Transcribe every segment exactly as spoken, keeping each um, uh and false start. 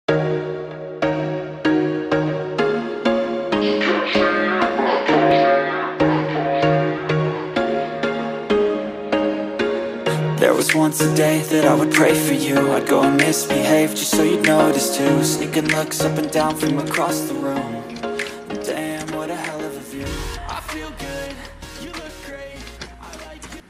There was once a day that I would pray for you. I'd go and misbehave just so you'd notice too. Sneaking looks up and down from across the room. Damn, what a hell of a view. I feel good, you look great, I like you.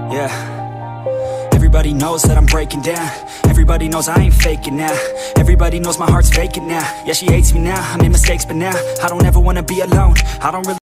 Yeah. Everybody knows that I'm breaking down. Everybody knows I ain't faking now. Everybody knows my heart's faking now. Yeah, she hates me now, I made mistakes but now I don't ever wanna be alone. I don't really